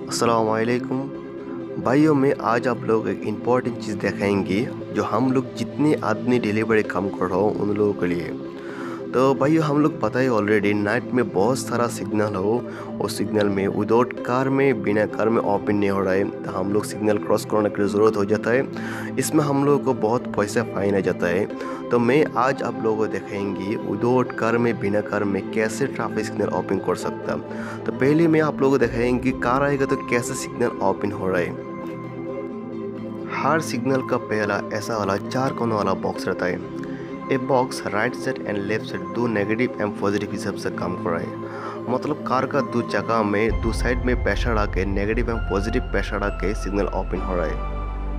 अस्सलामुअलैकुम भाइयों, में आज आप लोग एक इम्पॉर्टेंट चीज़ दिखाएंगे जो हम लोग जितने आदमी डिलीवरी काम कर रहे हो उन लोगों के लिए। तो भाइयों, हम लोग पता ही ऑलरेडी नाइट में बहुत सारा सिग्नल हो और सिग्नल में विदाउट कार में बिना कार में ओपन नहीं हो रहा है, तो हम लोग सिग्नल क्रॉस करने की ज़रूरत हो जाता है। इसमें हम लोगों को बहुत पैसा फाइन आ जाता है। तो मैं आज आप लोगों को दिखाएंगी विदाउट कार में बिना कार में कैसे ट्रैफिक सिग्नल ओपन कर सकता। तो पहले मैं आप लोगों को दिखाएंगी कार आएगा तो कैसे सिग्नल ओपन हो रहा है। हर सिग्नल का पहला ऐसा वाला 4 कोनों वाला बॉक्स रहता है। ये box right side and left side दो नेगेटिव एंड पॉजिटिव हिसाब से काम कर रहा है। मतलब कार का दो जगह में दो साइड में प्रेशर आके नेगेटिव एंड पॉजिटिव प्रेशर आके सिग्नल ओपन हो रहा है।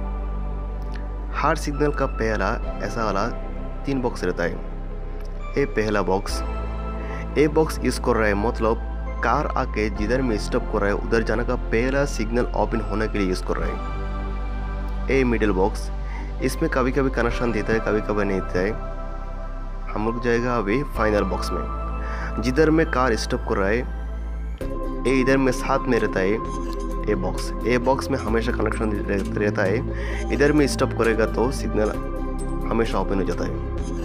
हर सिग्नल का पहला ऐसा वाला 3 बॉक्स रहता है। ये पहला बॉक्स, ये बॉक्स यूज कर रहा है, मतलब कार आके जिधर में स्टॉप कर रहा है उधर जाने का पहला सिग्नल ओपन होने के लिए यूज कर रहा है। ये मिडिल बॉक्स, इसमें कभी कभी कनेक्शन देता है, कभी कभी नहीं देता है। हम लोग जाएगा अभी फाइनल बॉक्स में, जिधर में कार स्टॉप कर रहा है ये इधर में साथ में रहता है। ये बॉक्स में हमेशा कनेक्शन रहता है। इधर में स्टॉप करेगा तो सिग्नल हमेशा ओपन हो जाता है।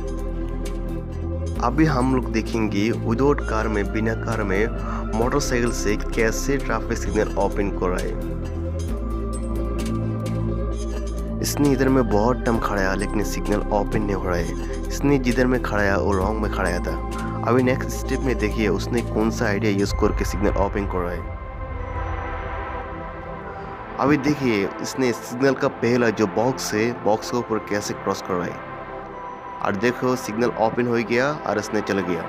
अभी हम लोग देखेंगे विदाउट कार में बिना कार में मोटरसाइकिल से कैसे ट्रैफिक सिग्नल ओपन कर रहा है। इसने इधर में बहुत टाइम खड़ा है लेकिन सिग्नल ओपन नहीं हो रहा है। इसने जिधर में खड़ा है वो रॉन्ग में खड़ा था। अभी नेक्स्ट स्टेप में देखिए उसने कौन सा आइडिया यूज करके सिग्नल ओपन कर रहा है। अभी देखिए इसने सिग्नल का पहला जो बॉक्स है बॉक्स के ऊपर कैसे क्रॉस कर रहा है, और देखो सिग्नल ओपन हो गया और इसने चल गया।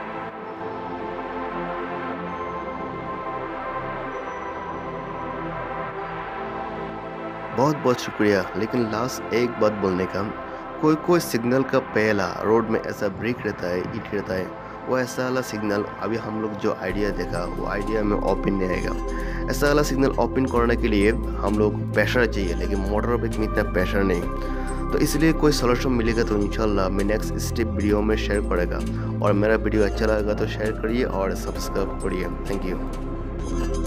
बहुत बहुत शुक्रिया। लेकिन लास्ट एक बात बोलने का, कोई सिग्नल का पहला रोड में ऐसा ब्रेक रहता है, ईट रहता है, वो ऐसा वाला सिग्नल अभी हम लोग जो आइडिया देखा वो आइडिया में ओपन नहीं आएगा। ऐसा वाला सिग्नल ओपन करने के लिए हम लोग प्रेशर चाहिए, लेकिन मोटर बाइक में इतना प्रेशर नहीं। तो इसलिए कोई सोल्यूशन मिलेगा तो इंशाल्लाह मैं नेक्स्ट स्टेप वीडियो में शेयर करेगा। और मेरा वीडियो अच्छा लगेगा तो शेयर करिए और सब्सक्राइब करिए। Thank you.